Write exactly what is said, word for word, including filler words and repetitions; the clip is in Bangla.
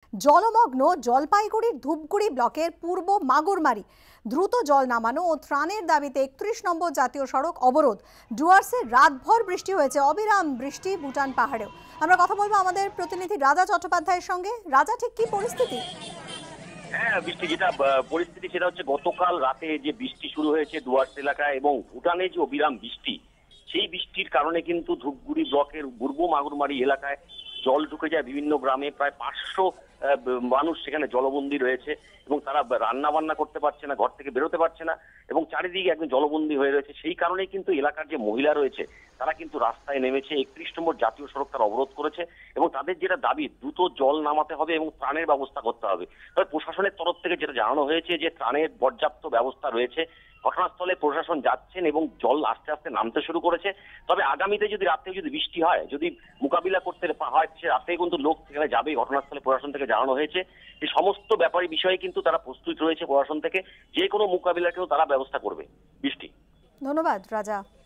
জলমগ্ন জলপাইগুড়ির ধূপগুড়ি ব্লকের পূর্ব মাগুরমারি। দ্রুত জল নামানো ও ত্রাণের দাবিতে একত্রিশ নম্বর জাতীয় সড়ক অবরোধ। ডুয়ার্সে রাতভর বৃষ্টি হয়েছে, অবিরাম বৃষ্টি ভুটান পাহাড়েও। আমরা কথা বলবো আমাদের প্রতিনিধি রাজা চট্টোপাধ্যায়ের সঙ্গে। রাজা, ঠিক কি পরিস্থিতি? হ্যাঁ, বৃষ্টি যেটা পরিস্থিতি সেটা হচ্ছে গতকাল রাতে যে বৃষ্টি শুরু হয়েছে ডুয়ার্স এলাকায় এবং ভুটানে যে অবিরাম বৃষ্টি, সেই বৃষ্টির কারণে কিন্তু ধূপগুড়ি ব্লকের পূর্ব মাগুরমারি এলাকায় জল ঢুকে যায় বিভিন্ন গ্রামে। প্রায় পাঁচশো মানুষ সেখানে জলবন্দী রয়েছে এবং তারা রান্না বান্না করতে পারছে না, ঘর থেকে বেরোতে পারছে না এবং চারিদিকে একদম জলবন্দী হয়ে রয়েছে। সেই কারণেই কিন্তু এলাকার যে মহিলা রয়েছে তারা কিন্তু রাস্তায় নেমেছে, একত্রিশ নম্বর জাতীয় সড়ক তারা অবরোধ করেছে এবং তাদের যেটা দাবি দ্রুত জল নামাতে হবে এবং ত্রাণের ব্যবস্থা করতে হবে। তবে প্রশাসনের তরফ থেকে যেটা জানানো হয়েছে যে ত্রাণের পর্যাপ্ত ব্যবস্থা রয়েছে, ঘটনাস্থলে প্রশাসন যাচ্ছেন এবং জল আস্তে আস্তে নামতে শুরু করেছে। তবে আগামীতে যদি রাতে যদি বৃষ্টি হয়, যদি মোকাবিলা করতে হয়, সে রাতে কিন্তু লোক সেখানে যাবে। ঘটনাস্থলে প্রশাসন থেকে জানানো হয়েছে যে সমস্ত ব্যাপারী বিষয়ে কিন্তু তারা প্রস্তুত রয়েছে প্রশাসন থেকে, যে কোনো মোকাবিলাকেও তারা ব্যবস্থা করবে। বৃষ্টি, ধন্যবাদ রাজা।